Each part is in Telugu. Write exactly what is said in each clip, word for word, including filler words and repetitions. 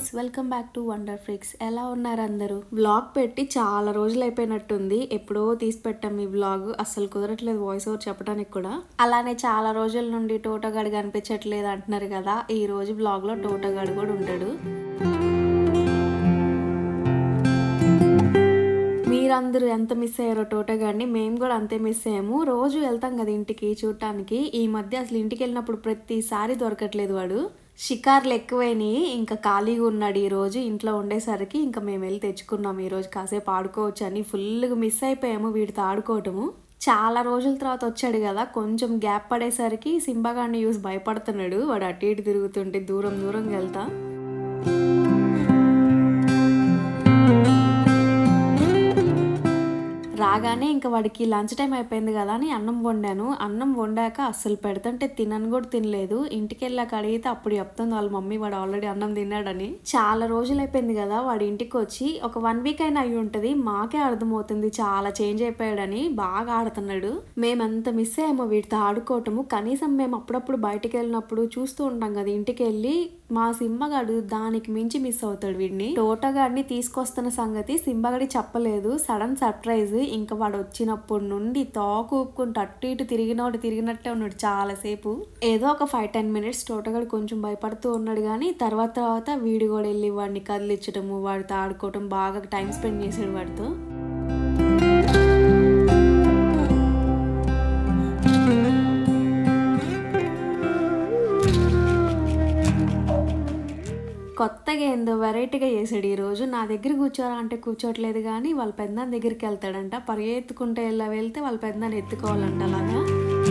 Welcome back to wonder freaks. ఎలా ఉన్నారు అందరూ? వ్లాగ్ పెట్టి చాలా రోజులు అయిపోయినట్టుంది. ఎప్పుడో తీసి పెట్టాం ఈ వ్లాగ్. అస్సలు కుదరట్లేదు వాయిస్ ఓవర్ చెప్పడానికి కూడా. అలానే చాలా రోజుల నుండి టోటోగాడు కనిపించట్లేదు అంటున్నారు కదా. ఈ రోజు వ్లాగ్ లో టోటోగాడు కూడా ఉంటాడు. మీరందరూ ఎంత మిస్ అయ్యారో టోటోగాడిని, మేము కూడా అంతే మిస్ అయ్యాము. రోజు వెళ్తాం కదా ఇంటికి చూడటానికి. ఈ మధ్య అసలు ఇంటికి వెళ్ళినప్పుడు ప్రతిసారి దొరకట్లేదు వాడు. షికార్లు ఎక్కువైనాయి. ఇంకా ఖాళీగా ఉన్నాడు ఈ రోజు ఇంట్లో ఉండేసరికి. ఇంకా మేము వెళ్ళి తెచ్చుకున్నాం ఈ రోజు కాసేపు ఆడుకోవచ్చు అని. ఫుల్గా మిస్ అయిపోయాము వీటితో ఆడుకోవటము. చాలా రోజుల తర్వాత వచ్చాడు కదా, కొంచెం గ్యాప్ పడేసరికి సింబాగాడిని చూసి భయపడుతున్నాడు. వాడు అటు ఇటు తిరుగుతుంటే దూరం దూరంగా వెళ్తా. రాగానే ఇంకా వాడికి లంచ్ టైం అయిపోయింది కదా అని అన్నం వండాను. అన్నం వండాక అస్సలు పెడుతుంటే తినను కూడా తినలేదు. ఇంటికి వెళ్ళాక అడిగితే అప్పుడు చెప్తుంది వాళ్ళ మమ్మీ వాడు ఆల్రెడీ అన్నం తిన్నాడని. చాలా రోజులు అయిపోయింది కదా వాడి ఇంటికి వచ్చి. ఒక వన్ వీక్ అయినా అయి ఉంటుంది. మాకే అర్థమవుతుంది చాలా చేంజ్ అయిపోయాడని. బాగా ఆడుతున్నాడు. మేమంత మిస్ అయ్యామో వీటితో ఆడుకోవటము. కనీసం మేము అప్పుడప్పుడు బయటకు వెళ్ళినప్పుడు చూస్తూ ఉంటాం కదా ఇంటికి వెళ్ళి. మా సింబగాడు దానికి మించి మిస్ అవుతాడు వీడిని. టోటోగాడిని తీసుకొస్తున్న సంగతి సింబగాడి చెప్పలేదు. Sudden surprise. ఇంకా వాడు వచ్చినప్పటి నుండి తోక ఊపుకుంటూ అటు ఇటు తిరిగినోడు తిరిగినట్టే ఉన్నాడు చాలాసేపు. ఏదో ఒక ఫైవ్ టెన్ మినిట్స్ టోటోగాడు కొంచెం భయపడుతూ ఉన్నాడు కానీ తర్వాత తర్వాత వీడు కూడా వెళ్ళి వాడిని కదిలించడము, వాడితో ఆడుకోవటం, బాగా టైం స్పెండ్ చేసాడు వాడితో. కొత్తగా ఏందో వెరైటీగా చేసాడు ఈరోజు. నా దగ్గర కూర్చోరా అంటే కూర్చోట్లేదు కానీ వాళ్ళ పెద్దనాన్న దగ్గరికి వెళ్తాడంట. పరిగెత్తుకుంటే ఇలా వెళ్తే వాళ్ళ పెద్దనాన్న ఎత్తుకోవాలంట. అలాగా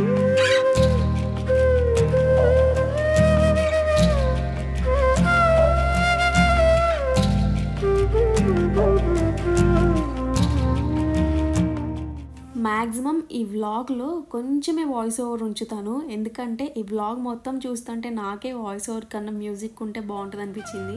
మ్యాక్సిమం ఈ వ్లాగ్లో కొంచెమే వాయిస్ ఓవర్ ఉంచుతాను. ఎందుకంటే ఈ వ్లాగ్ మొత్తం చూస్తుంటే నాకే వాయిస్ ఓవర్ కన్నా మ్యూజిక్ ఉంటే బాగుంటుంది అనిపించింది.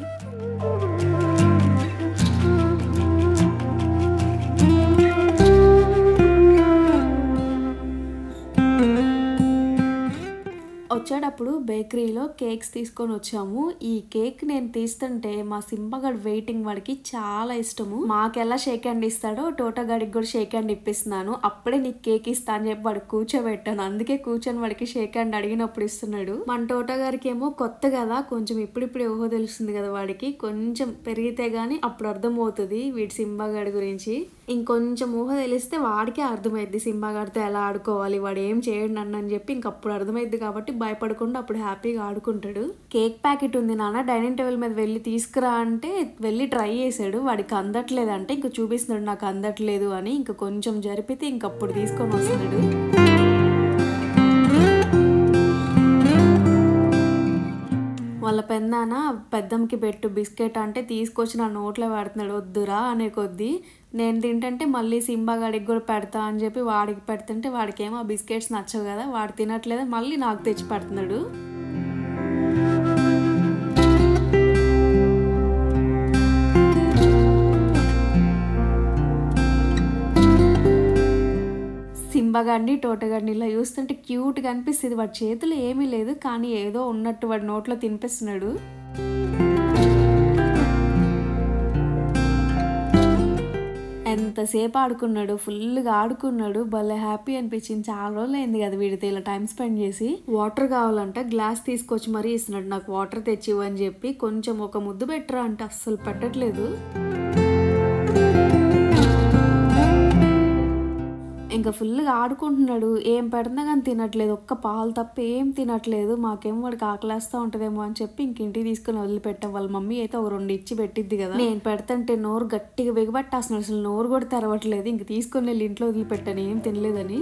వచ్చేటప్పుడు బేకరీలో కేక్స్ తీసుకొని వచ్చాము. ఈ కేక్ నేను తీస్తుంటే మా సింబగాడు వెయిటింగ్, వాడికి చాలా ఇష్టము. మాకెలా షేక్ హ్యాండ్ ఇస్తాడో టోటోగాడికి కూడా షేక్ హ్యాండ్ ఇప్పిస్తున్నాను. అప్పుడే నీకు కేక్ ఇస్తా అని చెప్పి వాడికి కూర్చోబెట్టాను. అందుకే కూర్చొని వాడికి షేక్ హ్యాండ్ అడిగినప్పుడు ఇస్తున్నాడు. మన టోటోగారికి ఏమో కొత్త కదా, కొంచెం ఇప్పుడిప్పుడే ఊహో తెలుస్తుంది కదా వాడికి. కొంచెం పెరిగితే గానీ అప్పుడు అర్థమవుతుంది వీడి సింబాగాడి గురించి. ఇంకొంచెం ఊహ తెలిస్తే వాడికే అర్థమైద్ది సింబాగాడితో ఎలా ఆడుకోవాలి, వాడు ఏం చేయడు నన్ను అని చెప్పి ఇంకప్పుడు అర్థమైద్ది. కాబట్టి భయపడకుండా అప్పుడు హ్యాపీగా ఆడుకుంటాడు. కేక్ ప్యాకెట్ ఉంది నాన్న డైనింగ్ టేబుల్ మీద వెళ్ళి తీసుకురా అంటే వెళ్ళి ట్రై చేశాడు. వాడికి అందట్లేదు అంటే ఇంక చూపిస్తున్నాడు నాకు అందట్లేదు అని. ఇంక కొంచెం జరిపితే ఇంకప్పుడు తీసుకొని వస్తున్నాడు. వాళ్ళ పెద్దనాన్న పెద్దమ్మకి పెట్టు బిస్కెట్ అంటే తీసుకొచ్చి నా నోట్లో పెడుతున్నాడు. వద్దురా అనే కొద్దీ నేను తింటుంటే మళ్ళీ సింబాగాడికి కూడా పెడతా అని చెప్పి వాడికి పెడుతుంటే వాడికేమో ఆ బిస్కెట్స్ నచ్చవు కదా, వాడు తినట్లేదు, మళ్ళీ నాకు తెచ్చి పెడుతున్నాడు. సింబాగాడిని టోటోగాడిని ఇలా చూస్తుంటే క్యూట్గా అనిపిస్తుంది. వాడి చేతులు ఏమీ లేదు కానీ ఏదో ఉన్నట్టు వాడి నోట్లో తినిపిస్తున్నాడు. ఎంతసేపు ఆడుకున్నాడు, ఫుల్గా ఆడుకున్నాడు. భలే హ్యాపీ అనిపించింది. చాలా రోజులు అయింది కదా వీడితో ఇలా టైం స్పెండ్ చేసి. వాటర్ కావాలంట గ్లాస్ తీసుకొచ్చి మరీ ఇస్తున్నాడు. నాకు వాటర్ తెచ్చివ్వు అని చెప్పి. కొంచెం ఒక ముద్దు పెట్టరా అంటే అస్సలు పెట్టట్లేదు. ఇంకా ఫుల్గా ఆడుకుంటున్నాడు. ఏం పెడుతున్నా కానీ తినట్లేదు. ఒక్క పాలు తప్ప ఏం తినట్లేదు. మాకేమో వాడికి ఆకలేస్తూ ఉంటుందేమో అని చెప్పి ఇంక ఇంటికి తీసుకుని వదిలిపెట్టాం. వాళ్ళ మమ్మీ అయితే ఒక రెండు ఇచ్చి పెట్టిద్ది కదా. నేను పెడుతుంటే నోరు గట్టిగా బిగబట్టేస్తున్నాడు. అసలు నోరు కూడా తెరవట్లేదు. ఇంక తీసుకొని వెళ్ళి ఇంట్లో వదిలిపెట్టాను ఏం తినలేదని.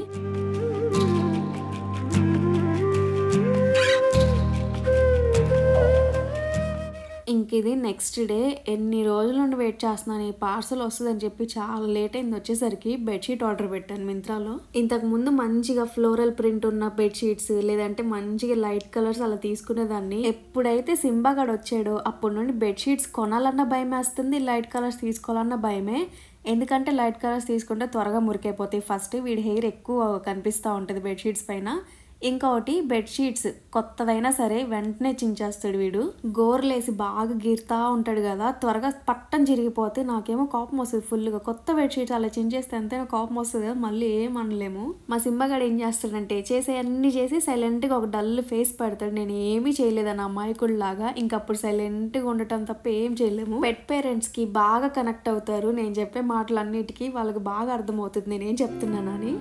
ఇంక ఇది నెక్స్ట్ డే. ఎన్ని రోజుల నుండి వెయిట్ చేస్తున్నాను ఈ పార్సల్ వస్తుందని చెప్పి. చాలా లేట్ అయింది వచ్చేసరికి. బెడ్షీట్ ఆర్డర్ పెట్టాను మింత్రాలో. ఇంతకు ముందు మంచిగా ఫ్లోరల్ ప్రింట్ ఉన్న బెడ్షీట్స్ లేదంటే మంచిగా లైట్ కలర్స్ అలా తీసుకునేదాన్ని. ఎప్పుడైతే సింబాగాడు వచ్చాడో అప్పటి నుండి బెడ్షీట్స్ కొనాలన్న భయం వేస్తుంది, లైట్ కలర్స్ తీసుకోవాలన్న భయమే. ఎందుకంటే లైట్ కలర్స్ తీసుకుంటే త్వరగా మురికైపోతాయి. ఫస్ట్ వీడి హెయిర్ ఎక్కువ కనిపిస్తూ ఉంటుంది బెడ్షీట్స్ పైన. ఇంకొకటి బెడ్షీట్స్ కొత్తదైనా సరే వెంటనే చించేస్తాడు వీడు. గోర్లేసి బాగా గీరుతా ఉంటాడు కదా, త్వరగా పట్టం చిరిగిపోతే నాకేమో కోపం వస్తుంది ఫుల్గా. కొత్త బెడ్షీట్స్ అలా చించేస్తే ఎంతైనా కోపం వస్తుంది కదా, మళ్ళీ ఏం అనలేము. మా సింబగాడు ఏం చేస్తాడంటే చేసే అన్ని చేసి సైలెంట్గా ఒక డల్ ఫేస్ పెడతాడు. నేను ఏమీ చేయలేదని అమాయకుడు లాగా. ఇంకప్పుడు సైలెంట్గా ఉండటం తప్ప ఏం చేయలేము. పెట్ పేరెంట్స్కి బాగా కనెక్ట్ అవుతారు నేను చెప్పే మాటలన్నిటికీ. వాళ్ళకి బాగా అర్థమవుతుంది నేనేం చెప్తున్నానని.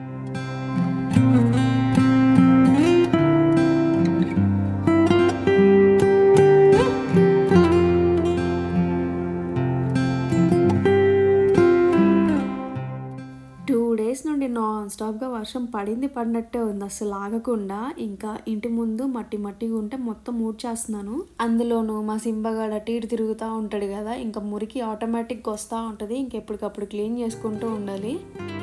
టూ డేస్ నుండి నాన్ స్టాప్గా వర్షం పడింది పడినట్టే ఉంది, అసలు ఆగకుండా. ఇంకా ఇంటి ముందు మట్టి మట్టిగా ఉంటే మొత్తం ఊడ్చేస్తున్నాను. అందులోనూ మా సింబగాడు అటు ఇటు తిరుగుతూ ఉంటాడు కదా, ఇంకా మురికి ఆటోమేటిక్గా వస్తూ ఉంటుంది. ఇంకెప్పటికప్పుడు క్లీన్ చేసుకుంటూ ఉండాలి.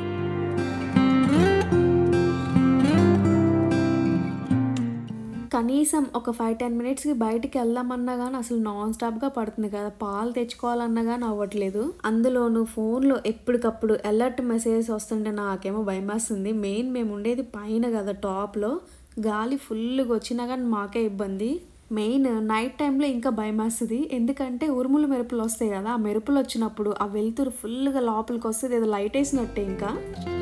కనీసం ఒక ఫైవ్ టెన్ మినిట్స్కి బయటికి వెళ్దామన్నా కానీ అసలు నాన్ స్టాప్గా పడుతుంది కదా, పాలు తెచ్చుకోవాలన్నా కానీ అవ్వట్లేదు. అందులోనూ ఫోన్లో ఎప్పటికప్పుడు అలర్ట్ మెసేజెస్ వస్తుంటే నాకేమో భయం వేస్తుంది. మెయిన్ మేము ఉండేది పైన కదా టాప్లో, గాలి ఫుల్గా వచ్చినా కానీ మాకే ఇబ్బంది. మెయిన్ నైట్ టైంలో ఇంకా భయం వేస్తుంది, ఎందుకంటే ఉరుములు మెరుపులు వస్తాయి కదా, ఆ మెరుపులు వచ్చినప్పుడు ఆ వెలుతురు ఫుల్గా లోపలికి వస్తుంది, ఏదో లైట్ వేసినట్టే. ఇంకా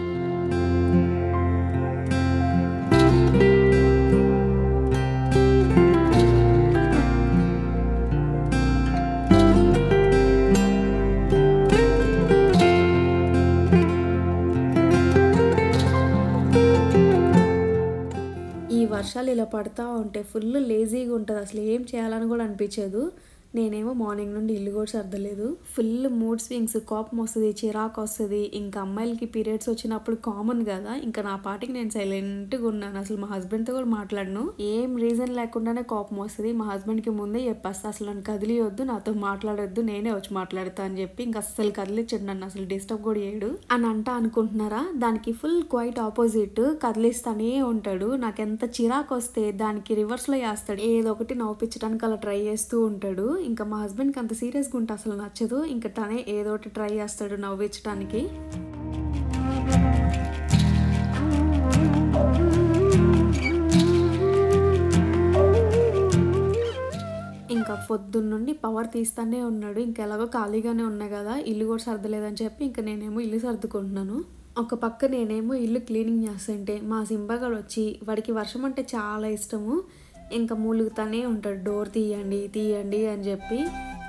వర్షాలు ఇలా పడతా ఉంటే ఫుల్ లేజీగా ఉంటుంది, అసలు ఏం చేయాలని కూడా అనిపించదు. నేనేమో మార్నింగ్ నుండి ఇల్లు కూడా సర్దలేదు. ఫుల్ మూడ్ స్వింగ్స్, కోపం వస్తుంది, చిరాకు వస్తుంది. ఇంకా అమ్మాయిలకి పీరియడ్స్ వచ్చినప్పుడు కామన్ కదా, ఇంకా నా పాటికి నేను సైలెంట్గా ఉన్నాను. అసలు మా హస్బెండ్తో కూడా మాట్లాడను, ఏం రీజన్ లేకుండానే కోపం వస్తుంది. మా హస్బెండ్కి ముందే చెప్పేస్తా అసలు నన్ను కదిలియొద్దు, నాతో మాట్లాడొద్దు, నేనే వచ్చి మాట్లాడతా అని చెప్పి. ఇంకా అస్సలు కదిలించండి నన్ను, అసలు డిస్టర్బ్ కూడా చేయడు అని అంటా అనుకుంటున్నారా. దానికి ఫుల్ క్వైట్ ఆపోజిట్, కదిలిస్తానే ఉంటాడు. నాకు ఎంత చిరాకు వస్తే దానికి రివర్స్లో చేస్తాడు, ఏదో ఒకటి నవ్వుపించడానికి అలా ట్రై చేస్తూ ఉంటాడు. ఇంకా మా హస్బెండ్కి అంత సీరియస్గా ఉంటే అసలు నచ్చదు, ఇంకా తనే ఏదో ఒకటి ట్రై చేస్తాడు నవ్వించడానికి. ఇంకా పొద్దున్న నుండి పవర్ తీస్తానే ఉన్నాడు. ఇంకా ఎలాగో ఖాళీగానే ఉన్నా కదా, ఇల్లు కూడా సర్దలేదని చెప్పి ఇంకా నేనేమో ఇల్లు సర్దుకుంటున్నాను. ఒక పక్క నేనేమో ఇల్లు క్లీనింగ్ చేస్తుంటే మా సింబగాడు వచ్చి, వాడికి వర్షం అంటే చాలా ఇష్టము, ఇంకా మూలుగుతానే ఉంటాడు, డోర్ తీయండి తీయండి అని చెప్పి.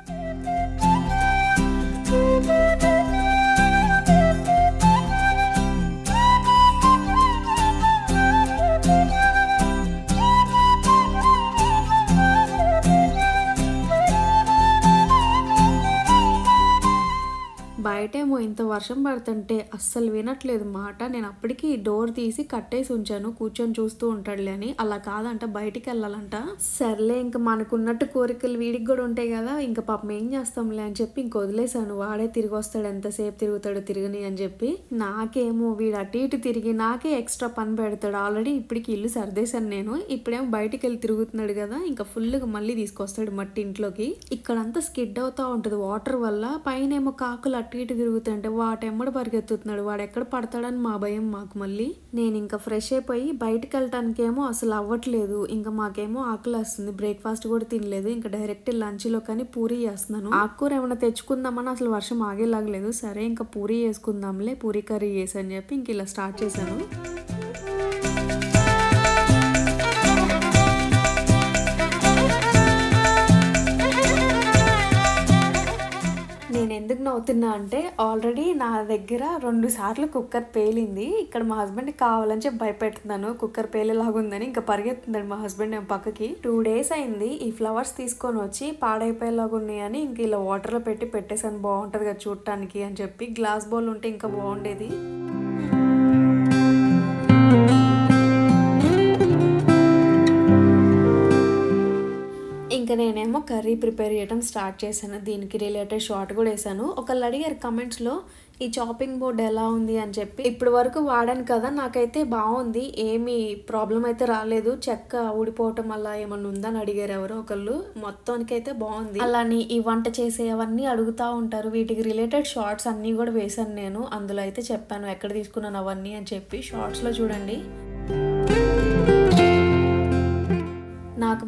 బయటేమో ఇంత వర్షం పడుతుంటే అస్సలు వినట్లేదు మాట. నేను అప్పటికి డోర్ తీసి కట్టేసి ఉంచాను, కూర్చొని చూస్తూ ఉంటాడులే అని. అలా కాదంట, బయటికి వెళ్ళాలంట. సర్లే ఇంకా మనకున్నట్టు కోరికలు వీడికి కూడా ఉంటాయి కదా, ఇంకా పాపం ఏం చేస్తాంలే అని చెప్పి ఇంక వదిలేసాను. వాడే తిరిగి వస్తాడు, ఎంతసేపు తిరుగుతాడు తిరగని అని చెప్పి. నాకేమో వీడు అటు ఇటు తిరిగి నాకే ఎక్స్ట్రా పని పెడతాడు. ఆల్రెడీ ఇప్పటికి ఇల్లు సర్దేశాను నేను, ఇప్పుడేమో బయటికి వెళ్ళి తిరుగుతున్నాడు కదా, ఇంకా ఫుల్గా మళ్ళీ తీసుకొస్తాడు మట్టి ఇంట్లోకి. ఇక్కడంతా స్కిడ్ అవుతా ఉంటుంది వాటర్ వల్ల. పైన ఏమో కాకులు అటు ఇటు తిరుగుతుంటే వాటెమ్మడి పరిగెత్తుతున్నాడు, వాడు ఎక్కడ పడతాడని మా భయం మాకు. మళ్ళీ నేను ఇంకా ఫ్రెష్ అయిపోయి బయటకు వెళ్ళటానికి ఏమో అసలు అవ్వట్లేదు. ఇంకా మాకేమో ఆకలి వస్తుంది, బ్రేక్ఫాస్ట్ కూడా తినలేదు. ఇంకా డైరెక్ట్ లంచ్ లో కానీ పూరీ చేస్తున్నాను. ఆకుకూర ఏమైనా తెచ్చుకుందామని అసలు వర్షం ఆగేలాగలేదు. సరే ఇంకా పూరీ చేసుకుందాంలే, పూరీ కర్రీ చేసి అని చెప్పి ఇంక ఇలా స్టార్ట్ చేశాను. నేను ఎందుకు నవ్వుతున్నా అంటే, ఆల్రెడీ నా దగ్గర రెండు సార్లు కుక్కర్ పేలింది. ఇక్కడ మా హస్బెండ్కి కావాలని చెప్పి భయపెడుతున్నాను, కుక్కర్ పేలేలాగుందని. ఇంకా పరిగెత్తుందండి మా హస్బెండ్ ఏమో పక్కకి. టూ డేస్ అయింది ఈ ఫ్లవర్స్ తీసుకొని వచ్చి పాడైపోయేలాగా ఉన్నాయని ఇంక ఇలా వాటర్లో పెట్టి పెట్టేసాను, బాగుంటుంది కదా చూడటానికి అని చెప్పి. గ్లాస్ బౌల్ ఉంటే ఇంకా బాగుండేది. ఇంకా నేనేమో కర్రీ ప్రిపేర్ చేయడం స్టార్ట్ చేశాను. దీనికి రిలేటెడ్ షార్ట్ కూడా వేసాను. ఒకళ్ళు అడిగారు కమెంట్స్లో ఈ చాపింగ్ బోర్డ్ ఎలా ఉంది అని చెప్పి. ఇప్పటి వరకు వాడాను కదా, నాకైతే బాగుంది, ఏమీ ప్రాబ్లం అయితే రాలేదు. చెక్క ఊడిపోవటం అలా ఏమన్నా ఉందని అడిగారు ఎవరో ఒకళ్ళు. మొత్తానికి అయితే బాగుంది. అలానే ఈ వంట చేసే అవన్నీ అడుగుతూ ఉంటారు, వీటికి రిలేటెడ్ షార్ట్స్ అన్నీ కూడా వేసాను నేను. అందులో అయితే చెప్పాను ఎక్కడ తీసుకున్నాను అవన్నీ అని చెప్పి. షార్ట్స్లో చూడండి.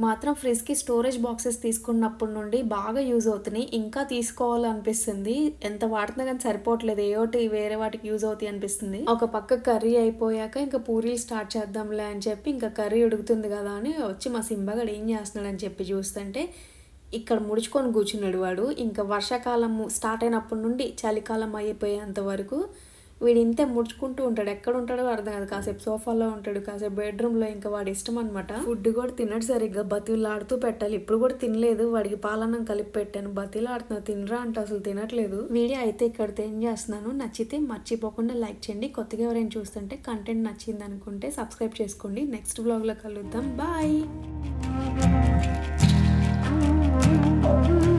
మాత్రం ఫ్రిడ్జ్‌కి స్టోరేజ్ బాక్సెస్ తీసుకున్నప్పటి నుండి బాగా యూజ్ అవుతున్నాయి. ఇంకా తీసుకోవాలనిపిస్తుంది. ఎంత వాడుతున్నా గానీ సరిపోవట్లేదు. ఏయోటి వేరే వాటికి యూజ్ అవుతాయి అనిపిస్తుంది. ఒక పక్క కర్రీ అయిపోయాక ఇంకా పూరీలు స్టార్ట్ చేద్దాంలే అని చెప్పి ఇంకా కర్రీ ఉడుకుతుంది కదా అని వచ్చి మా సింబగాడు ఏం చేస్తున్నాడని చెప్పి చూస్తుంటే ఇక్కడ ముడుచుకొని కూర్చున్నాడు వాడు. ఇంకా వర్షాకాలం స్టార్ట్ అయినప్పటి నుండి చలికాలం అయిపోయేంత వరకు వీడు ఇంతే ముడుచుకుంటూ ఉంటాడు. ఎక్కడ ఉంటాడో అర్థం కాదు. కాసేపు సోఫాలో ఉంటాడు, కాసేపు బెడ్రూమ్లో. ఇంకా వాడి ఇష్టం అనమాట. ఫుడ్ కూడా తినడు సరిగ్గా, బతిలాడుతూ పెట్టాలి. ఇప్పుడు కూడా తినలేదు. వాడికి పాలన్నం కలిపి పెట్టాను. బతిలాడుతున్నా తినరా అంటే అసలు తినట్లేదు. వీడియో అయితే ఇక్కడితో ఏం చేస్తున్నాను. నచ్చితే మర్చిపోకుండా లైక్ చేయండి. కొత్తగా ఎవరైనా చూస్తుంటే కంటెంట్ నచ్చింది అనుకుంటే సబ్స్క్రైబ్ చేసుకోండి. నెక్స్ట్ బ్లాగ్లో కలుద్దాం. బాయ్.